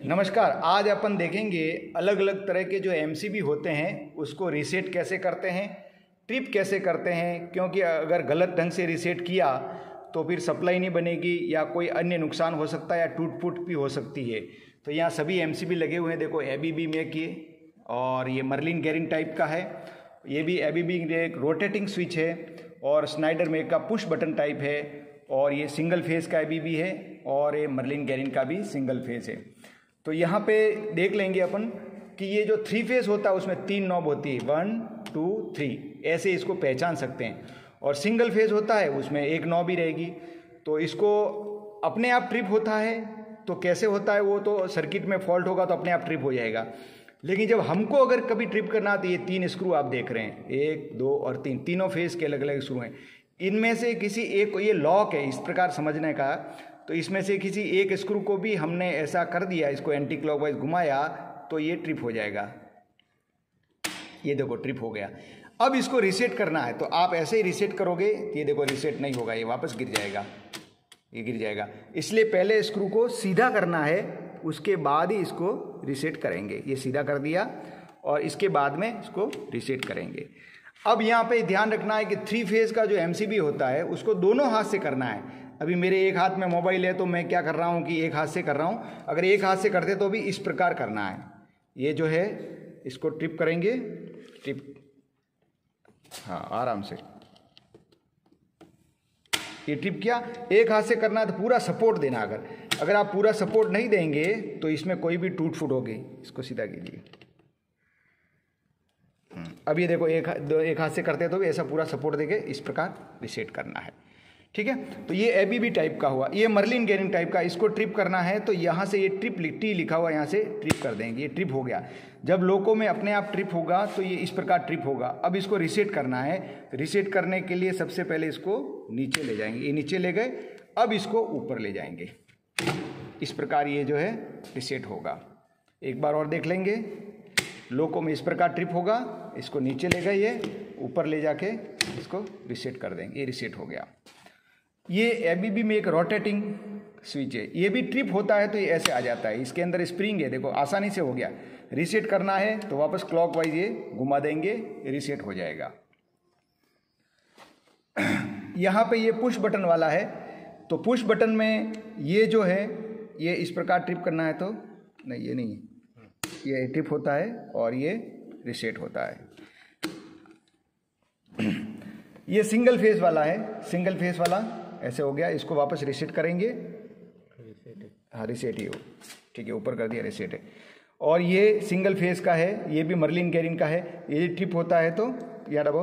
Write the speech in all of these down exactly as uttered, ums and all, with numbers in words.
नमस्कार। आज अपन देखेंगे अलग अलग तरह के जो एमसीबी होते हैं उसको रीसेट कैसे करते हैं, ट्रिप कैसे करते हैं, क्योंकि अगर गलत ढंग से रीसेट किया तो फिर सप्लाई नहीं बनेगी या कोई अन्य नुकसान हो सकता है या टूट फूट भी हो सकती है। तो यहाँ सभी एमसीबी लगे हुए हैं। देखो एबीबी मेक ये, और ये मर्लिन गेरिंग टाइप का है। ये भी एबीबी एक रोटेटिंग स्विच है, और स्नाइडर मेक का पुश बटन टाइप है, और ये सिंगल फेस का एबीबी है, और ये मर्लिन गेरिंग का भी सिंगल फेस है। तो यहाँ पे देख लेंगे अपन कि ये जो थ्री फेस होता है उसमें तीन नॉब होती है, वन टू थ्री, ऐसे इसको पहचान सकते हैं। और सिंगल फेस होता है उसमें एक नॉब ही रहेगी। तो इसको अपने आप ट्रिप होता है तो कैसे होता है, वो तो सर्किट में फॉल्ट होगा तो अपने आप ट्रिप हो जाएगा। लेकिन जब हमको अगर कभी ट्रिप करना तो ये तीन स्क्रू आप देख रहे हैं, एक दो और तीन, तीनों फेस के अलग अलग स्क्रू हैं। इनमें से किसी एक को, ये लॉक है इस प्रकार समझने का, तो इसमें से किसी एक स्क्रू को भी हमने ऐसा कर दिया, इसको एंटी क्लॉकवाइज घुमाया तो ये ट्रिप हो जाएगा। ये देखो ट्रिप हो गया। अब इसको रीसेट करना है तो आप ऐसे ही रीसेट करोगे तो ये देखो रीसेट नहीं होगा, ये वापस गिर जाएगा, ये गिर जाएगा। इसलिए पहले स्क्रू को सीधा करना है, उसके बाद ही इसको रीसेट करेंगे। ये सीधा कर दिया और इसके बाद में इसको रीसेट करेंगे। अब यहाँ पे ध्यान रखना है कि थ्री फेज का जो एमसीबी होता है उसको दोनों हाथ से करना है। अभी मेरे एक हाथ में मोबाइल है तो मैं क्या कर रहा हूँ कि एक हाथ से कर रहा हूँ। अगर एक हाथ से करते तो भी इस प्रकार करना है। ये जो है इसको ट्रिप करेंगे, ट्रिप, हाँ आराम से ये ट्रिप किया। एक हाथ से करना है तो पूरा सपोर्ट देना। अगर अगर आप पूरा सपोर्ट नहीं देंगे तो इसमें कोई भी टूट फूट होगी। इसको सीधा कीजिए। अब ये देखो एक दो एक हाथ से करते तो भी ऐसा पूरा सपोर्ट देके इस प्रकार रीसेट करना है, ठीक है। तो ये एबीबी टाइप का हुआ। ये मर्लिन गेरिंग टाइप का, इसको ट्रिप करना है तो यहाँ से ये ट्रिप टी लिखा हुआ यहाँ से ट्रिप कर देंगे। ये ट्रिप हो गया। जब लोको में अपने आप ट्रिप होगा तो ये इस प्रकार ट्रिप होगा। अब इसको रीसेट करना है। रीसेट करने के लिए सबसे पहले इसको नीचे ले जाएंगे। ये नीचे ले गए, अब इसको ऊपर ले जाएंगे। इस प्रकार ये जो है रीसेट होगा। एक बार और देख लेंगे। लोको में इस प्रकार ट्रिप होगा, इसको नीचे ले गए, ये ऊपर ले जाके इसको रीसेट कर देंगे। ये रीसेट हो गया। ये एबीबी में एक रोटेटिंग स्विच है, ये भी ट्रिप होता है तो ये ऐसे आ जाता है। इसके अंदर स्प्रिंग है, देखो आसानी से हो गया। रीसेट करना है तो वापस क्लॉकवाइज ये घुमा देंगे, रीसेट हो जाएगा। यहाँ पे ये पुश बटन वाला है, तो पुश बटन में ये जो है ये इस प्रकार ट्रिप करना है तो नहीं, ये नहीं, ये ट्रिप होता है और ये रीसेट होता है। ये सिंगल फेस वाला है, सिंगल फेस वाला ऐसे हो गया। इसको वापस रीसेट करेंगे, हाँ रीसेट ही हो, ठीक है, ऊपर कर दिया, रीसेट है। और ये सिंगल फेस का है, ये भी मर्लिन गेरिंग का है। ये ट्रिप होता है तो या दबाओ,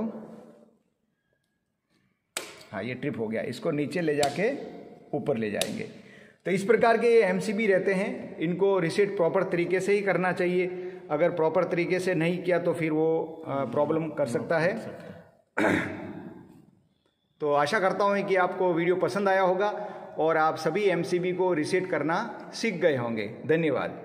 हाँ ये ट्रिप हो गया। इसको नीचे ले जाके ऊपर ले जाएंगे। तो इस प्रकार के एमसीबी रहते हैं। इनको रीसेट प्रॉपर तरीके से ही करना चाहिए। अगर प्रॉपर तरीके से नहीं किया तो फिर वो प्रॉब्लम कर सकता है। तो आशा करता हूँ कि आपको वीडियो पसंद आया होगा और आप सभी एमसीबी को रीसेट करना सीख गए होंगे। धन्यवाद।